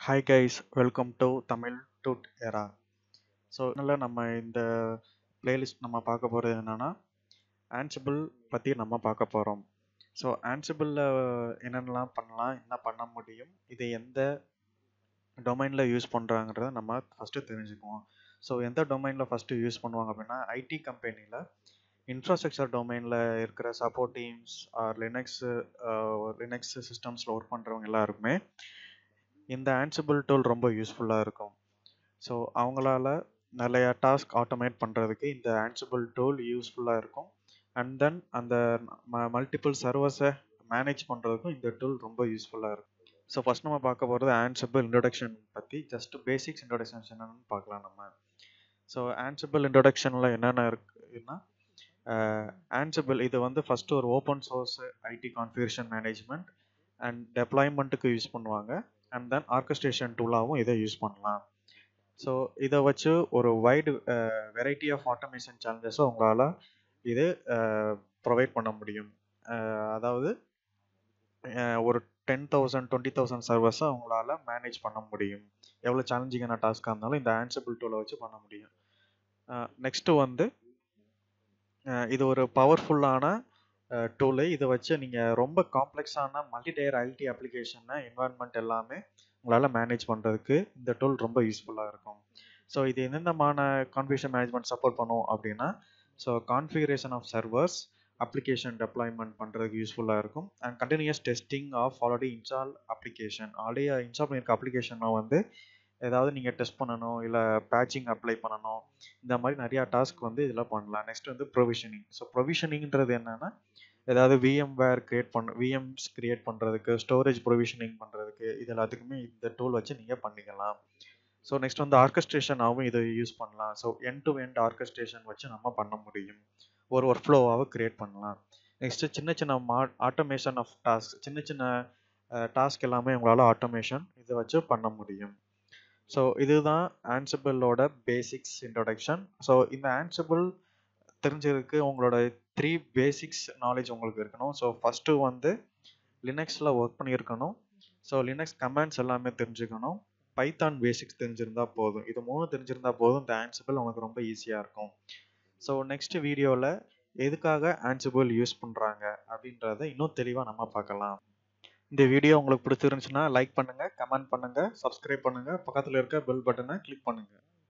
Hi guys, welcome to Tamil Tut Era. So இதனால் நம்ம இந்த பிளேலிஸ்ட் நம்ம பார்க்க போகிறது என்னென்னா ஆன்சிபிள் பற்றி நம்ம பார்க்க போகிறோம். ஸோ ஆன்சிபிளில் என்னென்னலாம் பண்ணலாம், என்ன பண்ண முடியும், இது எந்த டொமைனில் யூஸ் பண்ணுறாங்கிறத நம்ம ஃபஸ்ட்டு தெரிஞ்சுக்குவோம். ஸோ எந்த டொமைனில் ஃபஸ்ட்டு யூஸ் பண்ணுவாங்க அப்படின்னா ஐடி கம்பெனியில் இன்ஃப்ராஸ்ட்ரக்சர் டொமைனில் இருக்கிற சப்போர்ட் டீம்ஸ் ஆர் லினக்ஸ் சிஸ்டம்ஸில் ஒர்க் பண்ணுறவங்க எல்லாருக்குமே இந்த ஆன்சிபிள் டூல் ரொம்ப யூஸ்ஃபுல்லாக இருக்கும். ஸோ அவங்களால நிறையா டாஸ்க் ஆட்டோமேட் பண்ணுறதுக்கு இந்த ஆன்சிபிள் டூல் யூஸ்ஃபுல்லாக இருக்கும். அண்ட் தென் அந்த மல்டிபிள் சர்வர்ஸை மேனேஜ் பண்ணுறதுக்கும் இந்த டூல் ரொம்ப யூஸ்ஃபுல்லாக இருக்கும். ஸோ ஃபஸ்ட் நம்ம பார்க்க போகிறது ஆன்சிபிள் இன்ட்ரொடக்ஷன் பற்றி. ஜஸ்ட் பேசிக்ஸ் இன்ட்ரொடக்ஷன்ஸ் என்னென்னு பார்க்கலாம் நம்ம. ஸோ ஆன்சிபிள் இன்ட்ரொடக்ஷனில் என்னென்ன இருக்குன்னா ஆன்சிபிள் இது வந்து ஃபஸ்ட்டு ஒரு open source IT configuration management and டெப்ளாய்மெண்ட்டுக்கு யூஸ் பண்ணுவாங்க. அண்ட் தென் ஆர்கஸ்ட்ரேஷன் டூலாகவும் இதை யூஸ் பண்ணலாம். ஸோ இதை வச்சு ஒரு வைடு வெரைட்டி ஆஃப் ஆட்டோமேஷன் சேலஞ்சஸை உங்களால் இது ப்ரொவைட் பண்ண முடியும். அதாவது ஒரு 10,000 20,000 சர்வர்ஸை உங்களால் மேனேஜ் பண்ண முடியும். எவ்வளோ சேலஞ்சிங்கான டாஸ்க்காக இருந்தாலும் இந்த ஆன்சிபிள் டூலை வச்சு பண்ண முடியும். நெக்ஸ்ட்டு வந்து இது ஒரு பவர்ஃபுல்லான டூலு. இதை வச்சு நீங்கள் ரொம்ப காம்ப்ளெக்ஸான மல்டிடேயர் ஐடி அப்ளிகேஷனை என்வாயன்மெண்ட் எல்லாமே உங்களால் மேனேஜ் பண்ணுறதுக்கு இந்த டூல் ரொம்ப யூஸ்ஃபுல்லாக இருக்கும். ஸோ இது எந்தெந்தமான கான்ஃபிகரேஷன் மேனேஜ்மெண்ட் சப்போர்ட் பண்ணும் அப்படின்னா, so configuration of servers, application deployment பண்ணுறதுக்கு யூஸ்ஃபுல்லாக இருக்கும். And continuous testing of already install application. Already install பண்ணியிருக்க அப்ளிகேஷனை வந்து ஏதாவது நீங்கள் டெஸ்ட் பண்ணணும், இல்லை பேட்சிங் அப்ளை பண்ணணும், இந்த மாதிரி நிறையா டாஸ்க் வந்து இதில் பண்ணலாம். நெக்ஸ்ட் வந்து ப்ரொவிஷனிங். ஸோ ப்ரொவிஷனிங்கிறது என்னென்னா, ஏதாவது விஎம்ஸ் கிரியேட் பண்ணுறதுக்கு, ஸ்டோரேஜ் ப்ரொவிஷனிங் பண்ணுறதுக்கு, இது எல்லாத்துக்குமே இந்த டூல் வச்சு நீங்கள் பண்ணிக்கலாம். ஸோ நெக்ஸ்ட் வந்து ஆர்கஸ்ட்ரேஷனாகவும் இதை யூஸ் பண்ணலாம். So end to end orchestration வச்சு நம்ம பண்ண முடியும். ஒரு ஒர்க் ஃப்ளோவாக கிரியேட் பண்ணலாம். நெக்ஸ்ட்டு சின்ன சின்ன ஆட்டோமேஷன் ஆஃப் டாஸ்க், சின்ன சின்ன டாஸ்க் எல்லாமே உங்களால் ஆட்டோமேஷன் இதை வச்சு பண்ண முடியும். ஸோ இதுதான் ஆன்சிபிளோட பேசிக்ஸ் இன்ட்ரொடக்ஷன். ஸோ இந்த ஆன்சிபிள் தெரிஞ்சதுக்கு உங்களோட 3 பேசிக்ஸ் நாலேஜ் உங்களுக்கு இருக்கணும். ஸோ ஃபஸ்ட்டு வந்து லினக்ஸில் ஒர்க் பண்ணியிருக்கணும். ஸோ லினக்ஸ் கமாண்ட்ஸ் எல்லாமே தெரிஞ்சுக்கணும். பைத்தான் பேசிக்ஸ் தெரிஞ்சிருந்தா போதும். இது 3 தெரிஞ்சிருந்தா போதும், இந்த ஆன்சிபிள் உங்களுக்கு ரொம்ப ஈஸியாக இருக்கும். ஸோ நெக்ஸ்ட் வீடியோவில் எதுக்காக ஆன்சிபிள் யூஸ் பண்ணுறாங்க அப்படின்றத இன்னும் தெளிவாக நம்ம பார்க்கலாம். இந்த வீடியோ உங்களுக்கு பிடிச்சிருந்துச்சுன்னா லைக் பண்ணுங்கள், கமெண்ட் பண்ணுங்கள், சப்ஸ்கிரைப் பண்ணுங்கள், பக்கத்தில் இருக்க பெல் பட்டனை கிளிக் பண்ணுங்கள்.